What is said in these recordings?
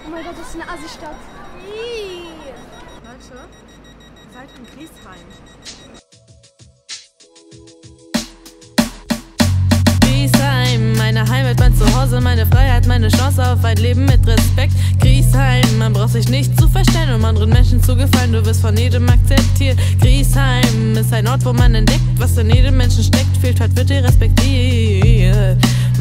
Oh mein Gott, das ist eine Assi-Stadt. Leute, ihr seid in Griesheim. Griesheim, meine Heimat, mein Zuhause, meine Freiheit, meine Chance auf ein Leben mit Respekt. Griesheim, man braucht sich nicht zu verstellen, um anderen Menschen zu gefallen, du wirst von jedem akzeptiert. Griesheim ist ein Ort, wo man entdeckt, was in jedem Menschen steckt. Vielfalt wird dir respektiert.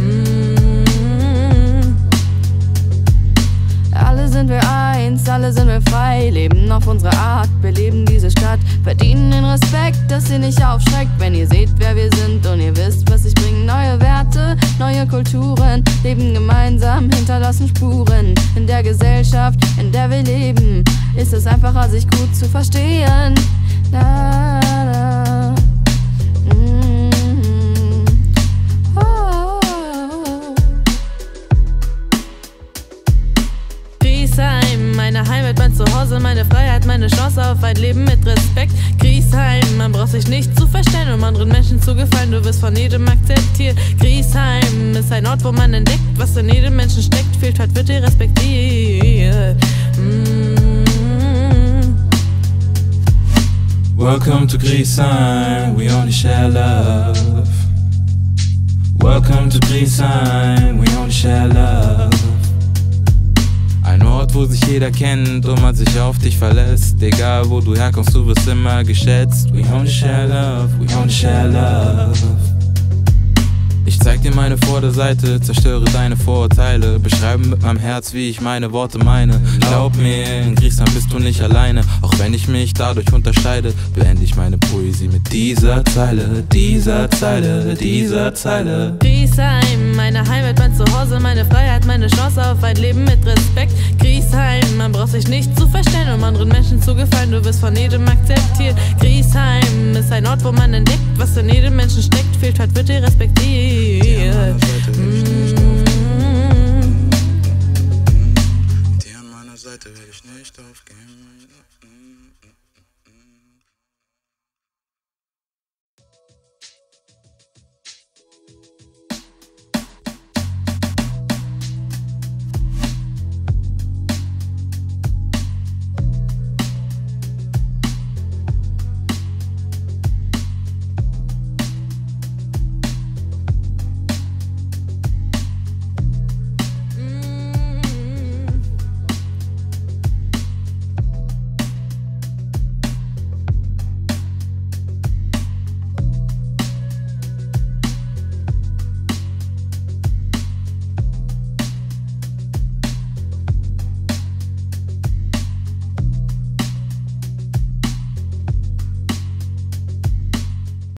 Alle sind wir eins, alle sind wir frei, leben auf unsere Art, beleben diese Stadt, verdienen den Respekt, dass ihr nicht aufschreckt, wenn ihr seht, wer wir sind und ihr wisst, was ich bringe. Neue Werte, neue Kulturen, leben gemeinsam, hinterlassen Spuren. In der Gesellschaft, in der wir leben, ist es einfacher, sich gut zu verstehen. Na, na. Meine Heimat, mein Zuhause, meine Freiheit, meine Chance auf ein Leben mit Respekt. Griesheim, man braucht sich nicht zu verstellen, um anderen Menschen zu gefallen, du wirst von jedem akzeptiert. Griesheim ist ein Ort, wo man entdeckt, was in jedem Menschen steckt. Vielfalt wird dir respektiert. Welcome to Griesheim, we only share love. Welcome to Griesheim, we only share love. Ein Ort, wo sich jeder kennt und man sich auf dich verlässt. Egal wo du herkommst, du wirst immer geschätzt. We only share love, we only share love. Ich zeig dir meine Vorderseite, zerstöre deine Vorurteile, beschreibe mit meinem Herz, wie ich meine Worte meine. Glaub mir, in Griesheim bist du nicht alleine, auch wenn ich mich dadurch unterscheide, beende ich meine Poesie mit dieser Zeile, dieser Zeile, dieser Zeile. Griesheim, meine Heimat, mein Zuhause, meine Freiheit, meine Chance auf ein Leben mit Respekt. Griesheim, man braucht sich nicht zu verstellen, um anderen Menschen zu gefallen, du wirst von jedem akzeptiert. Griesheim ist ein Ort, wo man entdeckt, was in jedem Menschen steckt. Vielfalt wird dir respektiert. Die an meiner Seite will ich nicht aufgeben.